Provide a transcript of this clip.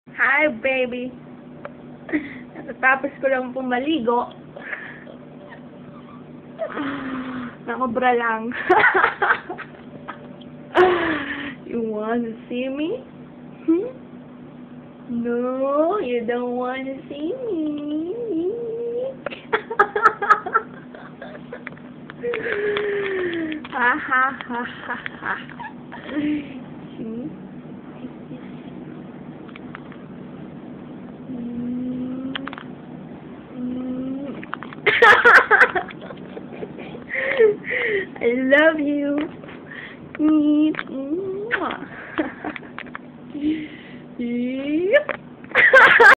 Hi, baby. Natatapos ko lang pong maligo. Nakobra lang. You wanna see me? Hmm? No, you don't wanna see me. Ha ha ha ha ha. Hmm? I love you. Mwah. Yep.